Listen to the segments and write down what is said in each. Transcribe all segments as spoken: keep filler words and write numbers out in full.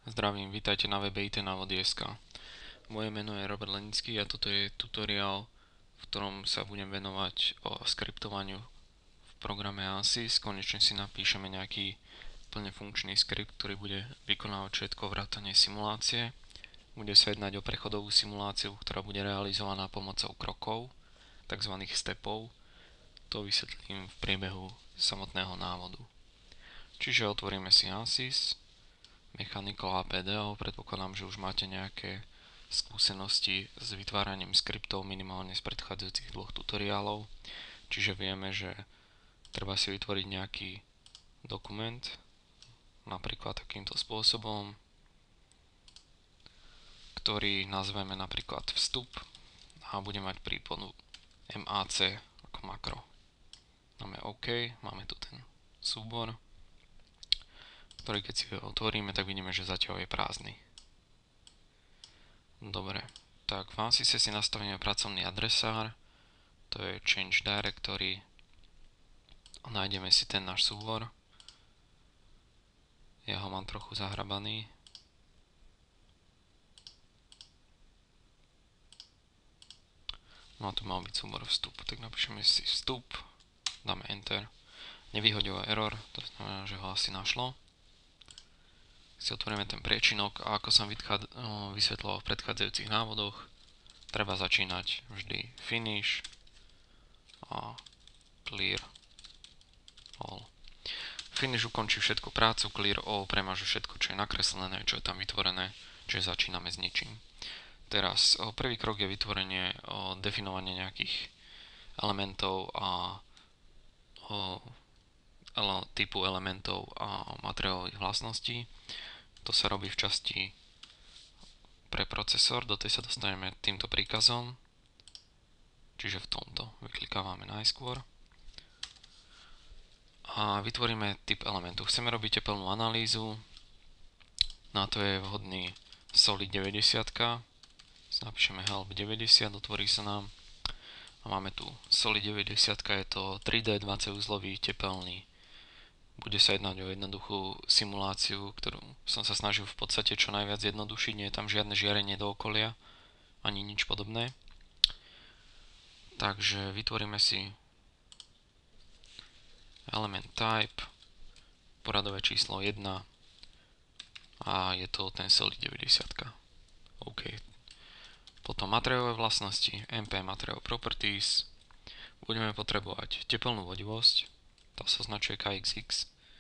Zdravím, vítajte na webe í té návody bodka es ká. Moje meno je Robert Lenický a toto je tutoriál, v ktorom sa budem venovať o skriptovaniu v programe ANSYS. Konečne si napíšeme nejaký plne funkčný skript, ktorý bude vykonávať všetko vrátane simulácie. Bude sa jednať o prechodovú simuláciu, ktorá bude realizovaná pomocou krokov, tzv. Stepov. To vysvetlím v priebehu samotného návodu. Čiže otvoríme si ANSYS, Mechanical á pé dé ó, predpokladám, že už máte nejaké skúsenosti s vytváraním skriptov minimálne z predchádzajúcich dvoch tutoriálov, čiže vieme, že treba si vytvoriť nejaký dokument, napríklad takýmto spôsobom, ktorý nazveme napríklad vstup a bude mať prípodu mac ako makro. Dáme OK, máme tu ten súbor, ktorý keď si ho otvoríme, tak vidíme, že zatiaľ je prázdny. Dobre, tak v ANSYSe si nastavíme pracovný adresár, to je Change Directory, a nájdeme si ten náš súbor. Ja ho mám trochu zahrabaný. No a tu mal byť súbor vstup, tak napíšeme si vstup, dáme Enter. Nevyhodil error, to znamená, že ho asi našlo. Si otvoríme ten priečinok a ako som vysvetloval v predchádzajúcich návodoch, treba začínať vždy finish a clear all. Finish ukončí všetku prácu, clear all premáže všetko, čo je nakreslené, čo je tam vytvorené, čiže začíname s ničím. Teraz prvý krok je vytvorenie, definovanie nejakých elementov a typu elementov a materiálových vlastností. To sa robí v časti pre procesor, do tej sa dostaneme týmto príkazom, čiže v tomto vyklikávame najskôr a vytvoríme typ elementu. Chceme robiť tepelnú analýzu, na to je vhodný Solid deväťdesiat, napíšeme help deväťdesiat, otvorí sa nám a máme tu Solid deväťdesiat, je to tri dé dvadsaťuzlový tepelný. Bude sa jednať o jednoduchú simuláciu, ktorú som sa snažil v podstate čo najviac jednodušiť, nie je tam žiadne žiarenie do okolia, ani nič podobné. Takže vytvoríme si element type, poradové číslo jeden a je to ten Solid deväťdesiat. OK. Potom materiálové vlastnosti, mp material properties, budeme potrebovať tepelnú vodivosť, tá sa označuje ká iks iks,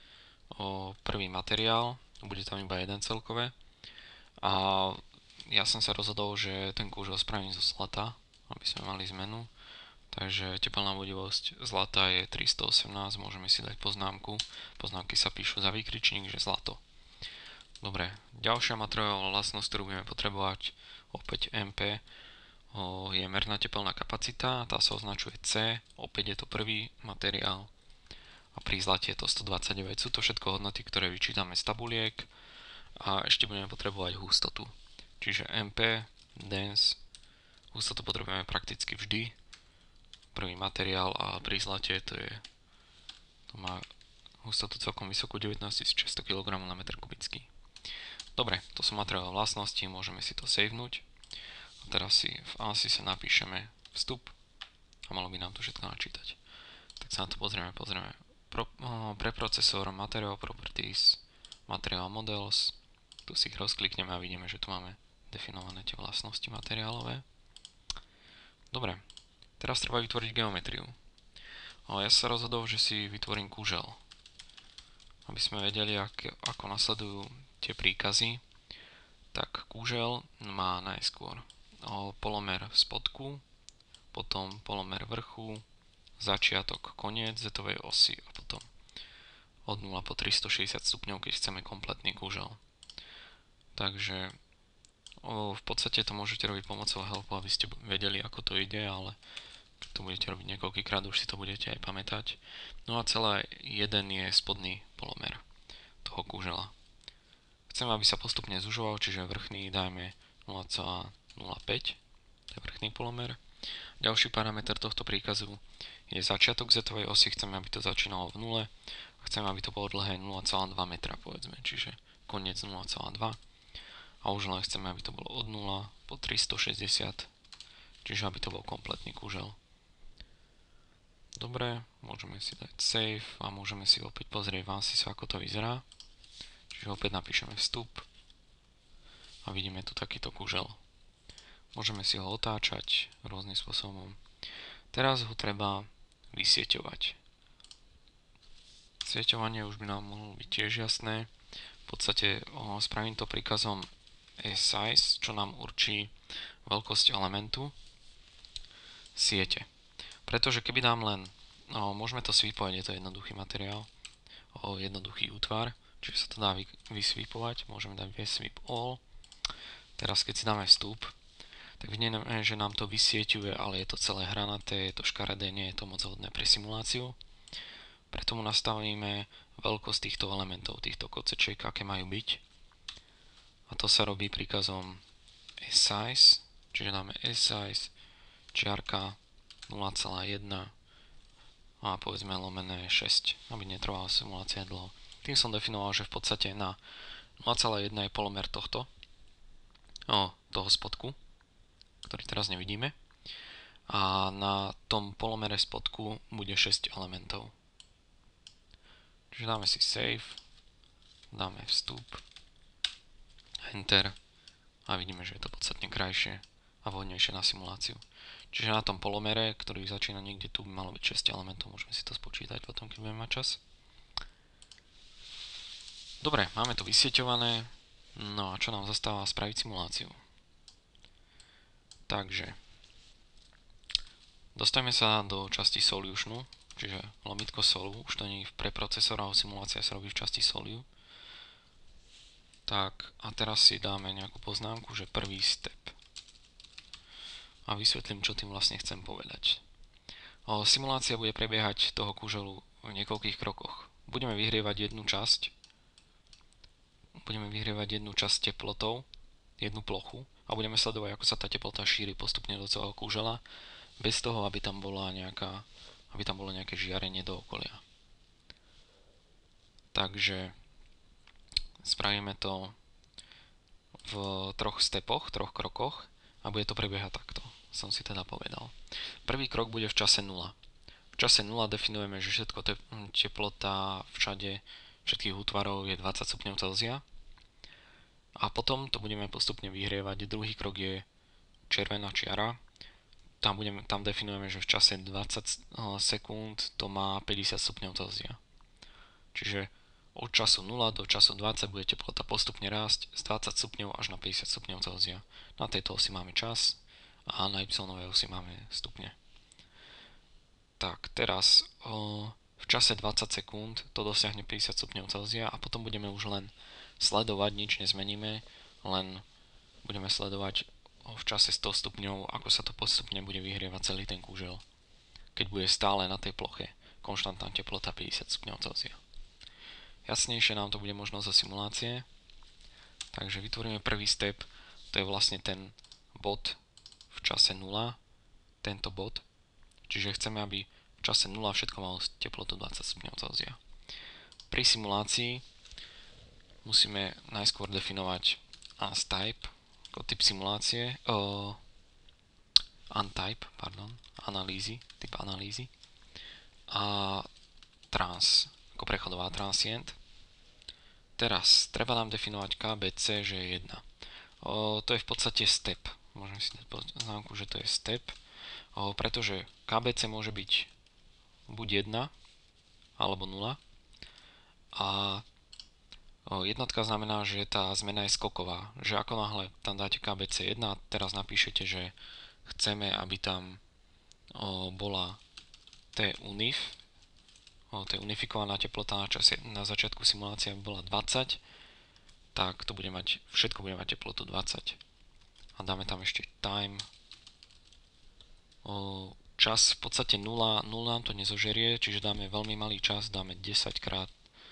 o prvý materiál, bude tam iba jeden celkové a ja som sa rozhodol, že ten kúžel spravím zo zlata, aby sme mali zmenu, takže tepelná vodivosť zlata je tristoosemnásť, môžeme si dať poznámku, poznámky sa píšu za výkričník, že zlato. Dobre, ďalšia materiálová vlastnosť, ktorú budeme potrebovať, opäť mp, je merná tepelná kapacita, tá sa označuje C, opäť je to prvý materiál a pri zlate je to stodvadsaťdeväť. Sú to všetko hodnoty, ktoré vyčítame z tabuliek a ešte budeme potrebovať hustotu. Čiže mp, dense, hustotu potrebujeme prakticky vždy, prvý materiál a pri zlate to je, to má hustotu celkom vysokú, devätnásťtisícšesťsto kilogramov na meter kubický. Dobre, to sú materiálové vlastnosti, môžeme si to savenúť. A teraz si v ANSYSe napíšeme vstup a malo by nám to všetko načítať. Tak sa na to pozrieme, pozrieme. Pro, pre procesor Material Properties, Material Models, tu si ich rozklikneme a vidíme, že tu máme definované tie vlastnosti materiálové. Dobre, teraz treba vytvoriť geometriu. Ja sa rozhodol, že si vytvorím kúžel, aby sme vedeli, ak, ako nasledujú tie príkazy. Tak kúžel má najskôr polomer spodku, potom polomer vrchu, začiatok, koniec zetovej osy a potom od nula po tristošesťdesiat stupňov, keď chceme kompletný kúžel. Takže v podstate to môžete robiť pomocou helpu, aby ste vedeli, ako to ide, ale keď to budete robiť niekoľkýkrát, už si to budete aj pamätať. No a celé jeden je spodný polomer toho kúžela. Chcem, aby sa postupne zužoval, čiže vrchný dajme nula celá nula päť, to je vrchný polomer. Ďalší parameter tohto príkazu je začiatok zetovej osy, chceme, aby to začínalo v nule a chceme, aby to bolo dlhé nula celá dva metra, povedzme, čiže koniec nula celá dva. a už len chceme, aby to bolo od nula po tristošesťdesiat, čiže aby to bol kompletný kužel. Dobre, môžeme si dať save a môžeme si opäť pozrieť v ANSYS, ako to vyzerá. Čiže opäť napíšeme vstup a vidíme tu takýto kužel. Môžeme si ho otáčať rôznym spôsobom. Teraz ho treba vysieťovať. Sieťovanie už by nám mohlo byť tiež jasné. V podstate o, spravím to príkazom size, čo nám určí veľkosť elementu siete. Pretože keby dám len, no, môžeme to sweepovať, je to jednoduchý materiál, o, jednoduchý útvar, čiže sa to dá vy, vysweepovať, môžeme dať vsweep all. Teraz keď si dáme vstup, tak vidíme, že nám to vysieťuje, ale je to celé hranaté, je to škaredé, nie je to moc hodné pre simuláciu. Preto mu nastavíme veľkosť týchto elementov, týchto kocečiek, aké majú byť. A to sa robí príkazom size, čiže dáme size, čiarka nula celá jedna a povedzme lomené šesť, aby netrvala simulácia dlho. Tým som definoval, že v podstate na nula celá jedna je polomer tohto, o, toho spodku, ktorý teraz nevidíme. A na tom polomere spodku bude šesť elementov. Čiže dáme si save, dáme vstup, enter a vidíme, že je to podstatne krajšie a vhodnejšie na simuláciu. Čiže na tom polomere, ktorý začína niekde tu, by malo byť šesť elementov, môžeme si to spočítať potom, keď budeme mať čas. Dobre, máme to vysieťované, no a čo nám zostáva? Spraviť simuláciu. Takže dostaneme sa do časti solutionu, čiže lomitko solu, už to nie je pre procesor, ale simulácia sa robí v časti solu. Tak a teraz si dáme nejakú poznámku, že prvý step. A vysvetlím, čo tým vlastne chcem povedať. O, simulácia bude prebiehať toho kuželu v niekoľkých krokoch. Budeme vyhrievať jednu časť, budeme vyhrievať jednu časť teplotou, jednu plochu a budeme sledovať, ako sa tá teplota šíri postupne do celého kužela, bez toho, aby tam bola nejaká aby tam bolo nejaké žiarenie do okolia. Takže spravíme to v troch stepoch, troch krokoch a bude to prebiehať takto, som si teda povedal. Prvý krok bude v čase nula. V čase nula definujeme, že všetko te teplota všade, všetkých útvarov je dvadsať stupňov Celzia a potom to budeme postupne vyhrievať. Druhý krok je červená čiara. Tam, budeme, tam definujeme, že v čase dvadsať sekúnd to má päťdesiat stupňov Celzia. Čiže od času nula do času dvadsať bude teplota postupne rásť z dvadsať stupňov až na päťdesiat stupňov Celzia. Na tejto osi máme čas a na y-ovej osi máme stupne. Tak, teraz o, v čase dvadsať sekúnd to dosiahne päťdesiat stupňov Celzia a potom budeme už len sledovať, nič nezmeníme, len budeme sledovať v čase sto stupňov, ako sa to postupne bude vyhrievať celý ten kužel, keď bude stále na tej ploche konštantná teplota päťdesiat stupňov Celzia. Jasnejšie nám to bude možno zo simulácie, takže vytvoríme prvý step, to je vlastne ten bod v čase nula, tento bod, čiže chceme, aby v čase nula všetko malo teplotu dvadsať stupňov Celzia. Pri simulácii musíme najskôr definovať untype, ako typ simulácie, uh, untype, pardon, analýzy, typ analýzy a trans, ako prechodová transient. Teraz treba nám definovať K B C, že je jedna. Uh, to je v podstate step, môžeme si dať poznámku, že to je step, uh, pretože K B C môže byť buď jedna alebo nula a jednotka znamená, že tá zmena je skoková, že ako náhle tam dáte K B C jedna a teraz napíšete, že chceme, aby tam o, bola T unif, o, to je unifikovaná teplota na, čas, na začiatku simulácie bola dvadsať, tak to bude mať, všetko bude mať teplotu dvadsať. A dáme tam ešte time, o, čas v podstate nula, nula nám to nezožerie, čiže dáme veľmi malý čas, dáme desať krát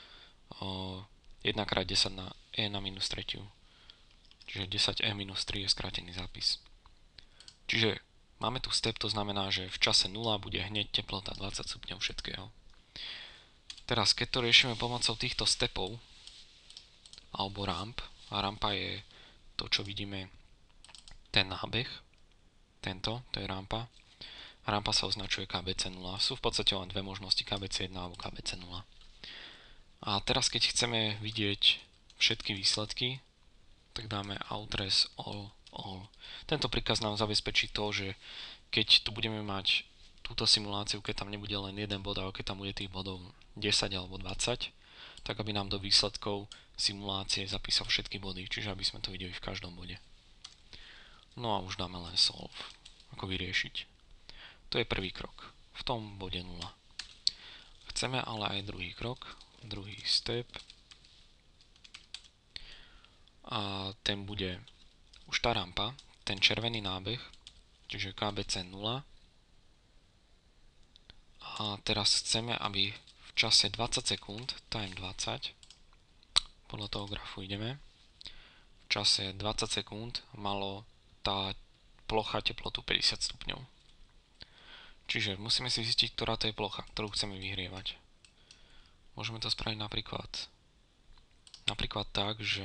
jeden krát desať na e na minus tretiu. Čiže desať e minus tri je skrátený zápis. Čiže máme tu step, to znamená, že v čase nula bude hneď teplota dvadsať stupňov všetkého. Teraz, keď to riešime pomocou týchto stepov, alebo ramp, a rampa je to, čo vidíme, ten nábeh, tento, to je rampa. Rampa sa označuje ká bé cé nula. Sú v podstate len dve možnosti, ká bé cé jedna alebo ká bé cé nula. A teraz, keď chceme vidieť všetky výsledky, tak dáme outrest all, all. Tento príkaz nám zabezpečí to, že keď tu budeme mať túto simuláciu, keď tam nebude len jeden bod, ale keď tam bude tých bodov desať alebo dvadsať, tak aby nám do výsledkov simulácie zapísal všetky body, čiže aby sme to videli v každom bode. No a už dáme len solve, ako vyriešiť. To je prvý krok, v tom bode nula. Chceme ale aj druhý krok, druhý step. A ten bude už tá rampa, ten červený nábeh, čiže ká bé cé nula. A teraz chceme, aby v čase dvadsať sekúnd, time dvadsať, podľa toho grafu ideme, v čase dvadsať sekúnd malo tá plocha teplotu päťdesiat stupňov. Čiže musíme si zistiť, ktorá to je plocha, ktorú chceme vyhrievať. Môžeme to spraviť napríklad, napríklad tak, že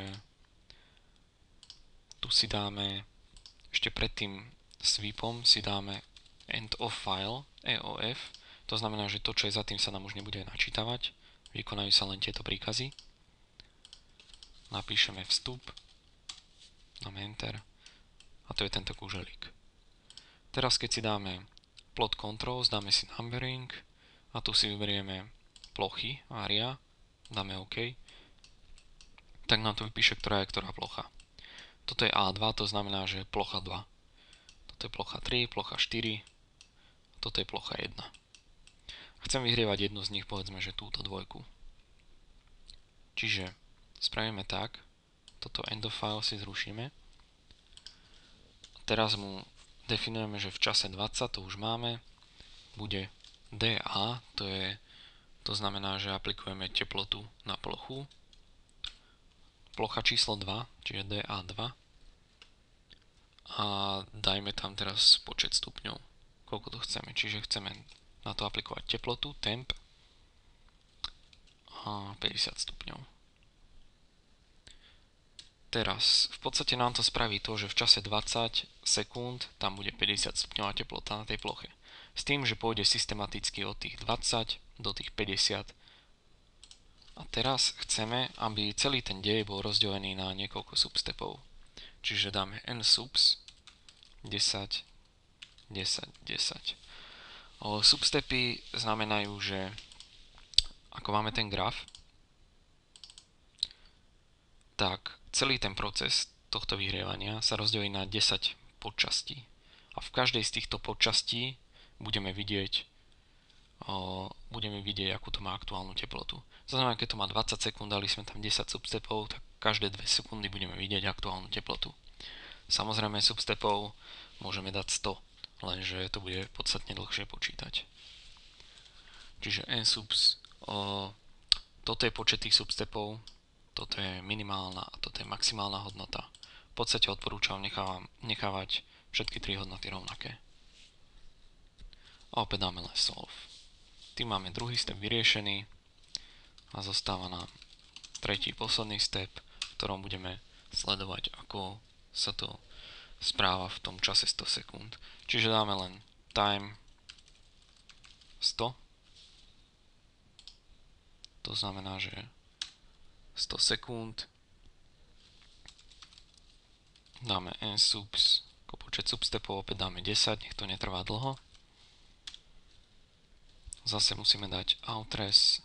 tu si dáme, ešte pred tým sweepom si dáme end of file, E O F, to znamená, že to, čo je za tým, sa nám už nebude načítavať, vykonajú sa len tieto príkazy. Napíšeme vstup, dáme enter a to je tento kúželík. Teraz keď si dáme plot controls, dáme si numbering a tu si vyberieme plochy, area, dáme OK, tak nám to vypíše, ktorá je ktorá plocha. Toto je á dva, to znamená, že plocha dva. Toto je plocha tri, plocha štyri, toto je plocha jedna. Chcem vyhrievať jednu z nich, povedzme, že túto dvojku. Čiže spravíme tak, toto end of file si zrušíme. Teraz mu definujeme, že v čase dvadsať, to už máme, bude dé á, to je, to znamená, že aplikujeme teplotu na plochu. Plocha číslo dva, čiže dé á dva. A dajme tam teraz počet stupňov, koľko to chceme. Čiže chceme na to aplikovať teplotu, temp a päťdesiat stupňov. Teraz v podstate nám to spraví to, že v čase dvadsať sekúnd tam bude päťdesiat stupňová teplota na tej ploche. S tým, že pôjde systematicky od tých dvadsať do tých päťdesiat. A teraz chceme, aby celý ten dej bol rozdelený na niekoľko substepov. Čiže dáme nsubs desať, desať, desať. O, substepy znamenajú, že ako máme ten graf, tak celý ten proces tohto vyhrievania sa rozdelí na desať podčastí. A v každej z týchto podčastí budeme vidieť, o, budeme vidieť, akú to má aktuálnu teplotu. To znamená, keď to má dvadsať sekúnd, dali sme tam desať substepov, tak každé dve sekundy budeme vidieť aktuálnu teplotu. Samozrejme, substepov môžeme dať sto, lenže to bude podstatne dlhšie počítať. Čiže nsubs, o, toto je počet tých substepov, toto je minimálna a toto je maximálna hodnota. V podstate odporúčam nechávam, nechávať všetky tri hodnoty rovnaké. A opäť dáme len solve. Tým máme druhý step vyriešený a zostáva nám tretí, posledný step, v ktorom budeme sledovať, ako sa to správa v tom čase sto sekúnd. Čiže dáme len time sto. To znamená, že sto sekúnd. Dáme nsubs, ako počet substepov, opäť dáme desať, nech to netrvá dlho. Zase musíme dať outrest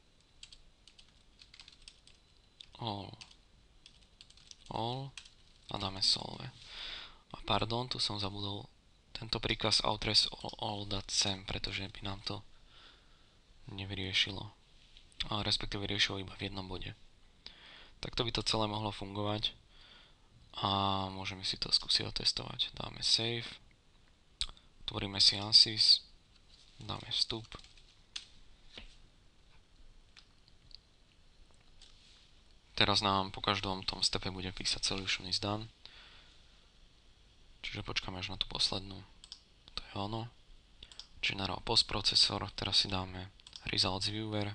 all, all a dáme solve. A pardon, tu som zabudol tento príkaz outrest all, all dať sem, pretože by nám to nevyriešilo. A respektíve riešilo iba v jednom bode. Takto by to celé mohlo fungovať a môžeme si to skúsiť otestovať. Dáme save, otvoríme si ANSYS, dáme vstup. Teraz nám po každom tom stepe bude písať solution is done. Čiže počkáme až na tú poslednú. To je ono. General postprocesor, teraz si dáme results viewer.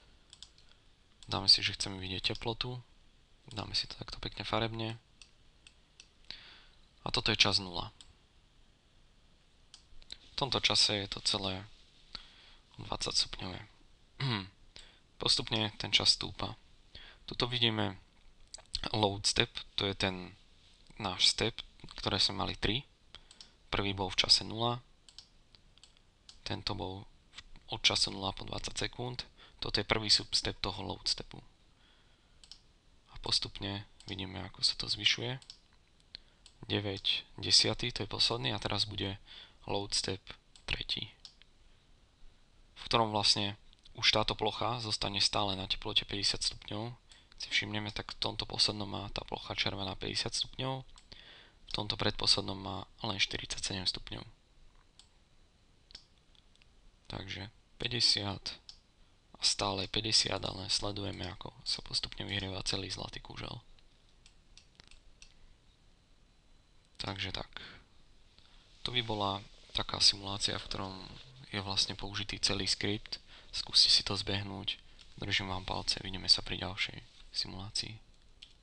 Dáme si, že chceme vidieť teplotu. Dáme si to takto pekne farebne. A toto je čas nula. V tomto čase je to celé dvadsať stupňové. Postupne ten čas stúpa. Tuto vidíme load step, to je ten náš step, ktoré sme mali tri. Prvý bol v čase nula, tento bol od času nula po dvadsať sekúnd. Toto je prvý substep toho load stepu. A postupne vidíme, ako sa to zvyšuje. deväť desiatý, to je posledný, a teraz bude load step tretí, v ktorom vlastne už táto plocha zostane stále na teplote päťdesiat stupňov. Si všimneme, tak v tomto poslednom má tá plocha červená päťdesiat stupňov, v tomto predposlednom má len štyridsaťsedem stupňov. Takže päťdesiat a stále päťdesiat, ale sledujeme, ako sa postupne vyhrieva celý zlatý kúžel. Takže tak. To by bola taká simulácia, v ktorom je vlastne použitý celý skript. Skúste si to zbehnúť. Držím vám palce, vidíme sa pri ďalšej simulácii.